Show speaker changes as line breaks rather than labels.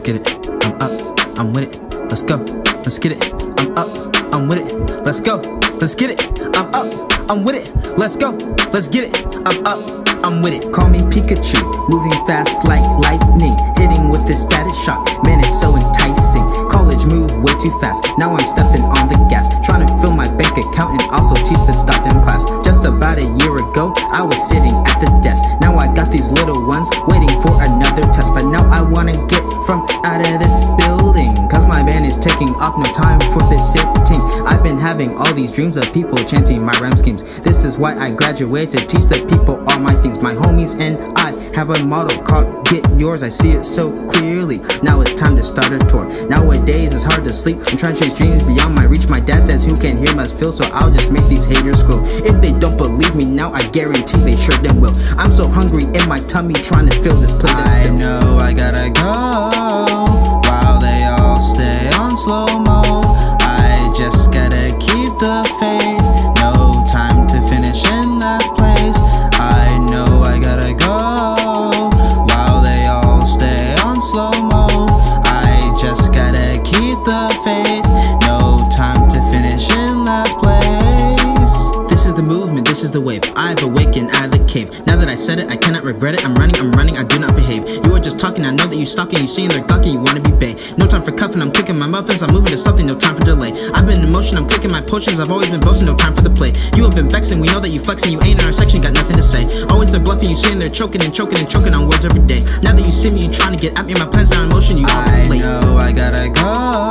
get it. I'm up, I'm with it. Let's go, let's get it. I'm up, I'm with it. Let's go, let's get it. I'm up, I'm with it. Let's go, let's get it. I'm up, I'm with it. Call me Pikachu, moving fast like lightning, hitting with this static shock. Man, it's so enticing. College move way too fast. Now I'm stepping on the gas, trying to fill my bank account and also teach this goddamn class. Just about a year ago, I was sitting at the desk. Now I got these little ones waiting for another test. But now I wanna get from out of this building, cause my band is taking off, no time for this sitting. I've been having all these dreams of people chanting my rhyme schemes. This is why I graduated, to teach the people all my things. My homies and I have a motto called Get Yours. I see it so clearly. Now it's time to start a tour. Nowadays it's hard to sleep. I'm trying to chase dreams beyond my reach. My dad says who can hear must feel, so I'll just make these haters scroll. If they don't believe me now, I guarantee they sure then will. I'm so hungry in my tummy, trying to fill this plate. I know I gotta go while they all stay on slow-mo. I just gotta keep the faith. No time to finish in last place. I know I gotta go while they all stay on slow-mo. I just gotta keep the faith. No time to finish in last place. This is the movement, this is the wave. I've awakened out of the cave. Now that I said it, I cannot regret it. I'm running, I do not behave. You are just talking, I know that you stalking. You seeing they're gawking, you wanna be bae. No time for cuffing, I'm cooking my muffins. I'm moving to something, no time for delay. I've been in motion, I'm cooking my potions. I've always been boasting, no time for the play. You have been vexing, we know that you flexing. You ain't in our section, got nothing to say. Always they're bluffing, you seeing they're choking and choking and choking on words every day. Now that you see me, you trying to get at me. My plans are in motion, you all late. I know I gotta go